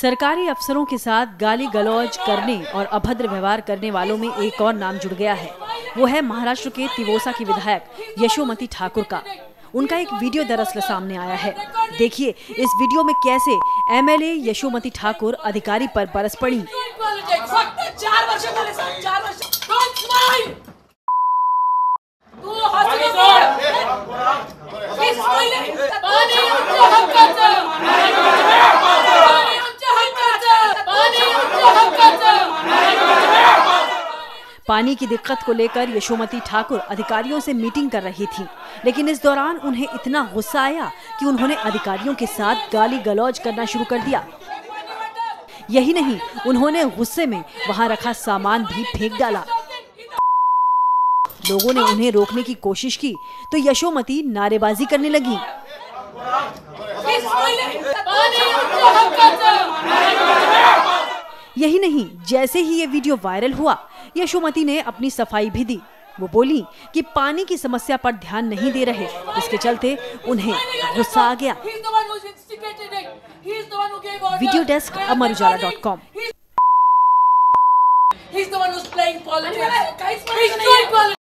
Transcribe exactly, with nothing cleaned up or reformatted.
सरकारी अफसरों के साथ गाली गलौज करने और अभद्र व्यवहार करने वालों में एक और नाम जुड़ गया है। वो है महाराष्ट्र के तिवोसा की विधायक यशोमती ठाकुर का। उनका एक वीडियो दरअसल सामने आया है। देखिए इस वीडियो में कैसे एमएलए यशोमती ठाकुर अधिकारी पर बरस पड़ी। पानी की दिक्कत को लेकर यशोमती ठाकुर अधिकारियों से मीटिंग कर रही थी, लेकिन इस दौरान उन्हें इतना गुस्सा आया कि उन्होंने अधिकारियों के साथ गाली गलौज करना शुरू कर दिया। यही नहीं, उन्होंने गुस्से में वहां रखा सामान भी फेंक डाला। लोगों ने उन्हें रोकने की कोशिश की तो यशोमती नारेबाजी करने लगी। यही नहीं, जैसे ही ये वीडियो वायरल हुआ, यशोमती ने अपनी सफाई भी दी। वो बोली कि पानी की समस्या पर ध्यान नहीं दे रहे, इसके चलते उन्हें गुस्सा आ गया। Video desk Amar Ujala dot com.